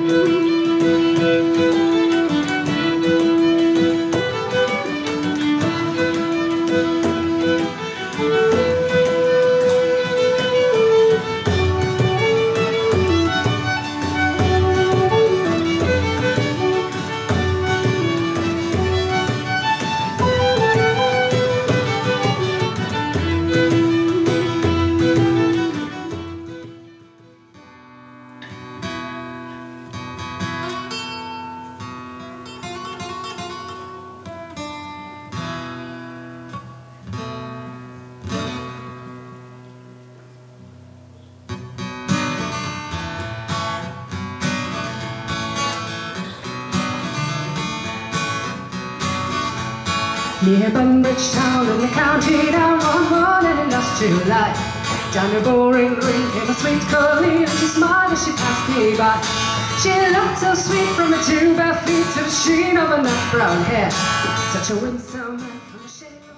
Near Bunbridge town in the county down one morning in last July. Down the boring green came a sweet colleen, and she smiled as she passed me by. She looked so sweet from her two bare feet to the sheen of her nut brown hair. Such a winsome man from a shade of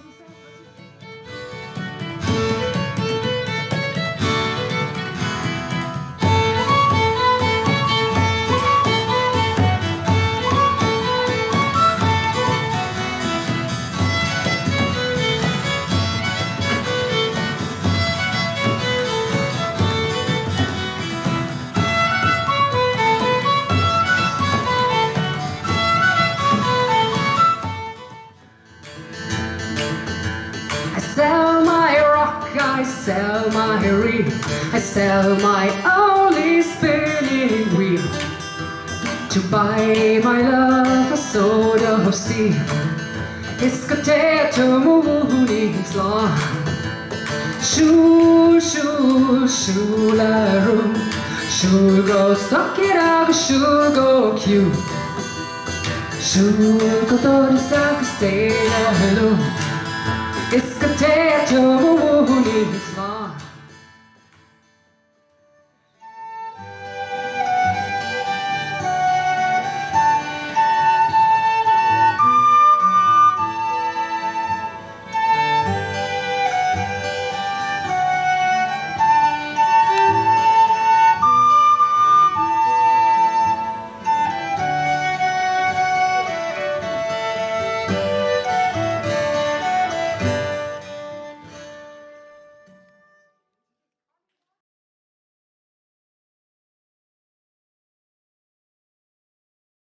I sell my reel, I sell my only spinning wheel. To buy my love a sword of steel. Iskateto munin's law. Shul, shul, shularu. Shul go sakiragu, shul go cute. Shul go torisaku say hello. Iskateto munin's